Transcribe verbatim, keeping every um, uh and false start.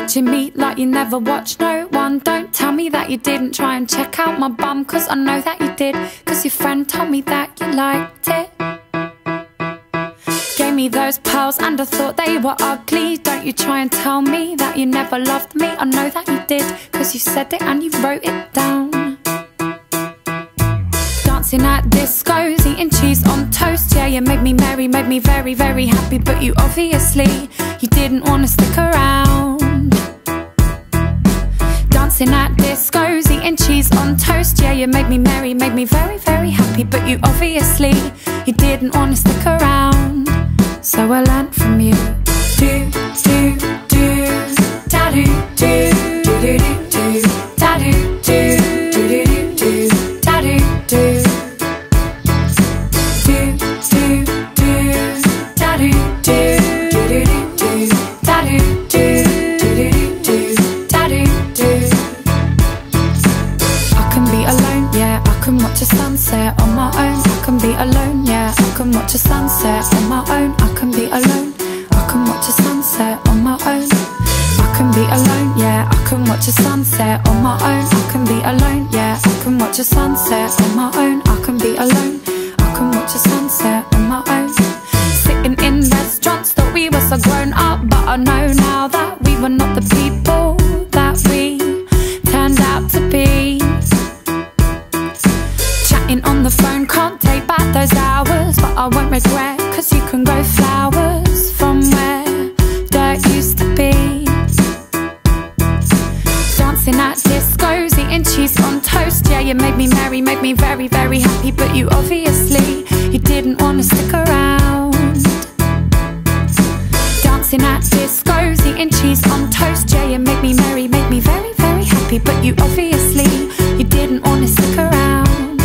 watching me like you never watched no one. Don't tell me that you didn't try and check out my bum, cause I know that you did, cause your friend told me that you liked it. Gave me those pearls and I thought they were ugly. Don't you try and tell me that you never loved me. I know that you did, cause you said it and you wrote it down. Dancing at discos, eating cheese on toast. Yeah, you made me merry, made me very, very happy. But you obviously, you didn't want to stick around. Dancing at discos, eating cheese on toast. Yeah, you made me merry, made me very, very happy. But you obviously, you didn't want to stick around. So I learned from you. Do, do, do, da do, do, do, do, do, da do, do, do, do, do, da do, do. Watch a sunset on my own. I can be alone, yeah. I can watch a sunset on my own. I can be alone. I can watch a sunset on my own. I can be alone, yeah. I can watch a sunset on my own. I can be alone, yeah. I can watch a sunset on my own. I can be alone. I can watch a sunset on my own. Sitting in restaurants, thought we were so grown up, but I know now that we were not the people that we turned out to be. On the phone, can't take back those hours, but I won't regret, cause you can grow flowers from where dirt used to be. Dancing at discos, eating cheese on toast. Yeah, you made me merry, made me very, very happy. But you obviously, you didn't want to stick around. Dancing at discos, eating cheese on toast. Yeah, you made me merry, made me very, very happy. But you obviously, you didn't want to stick around.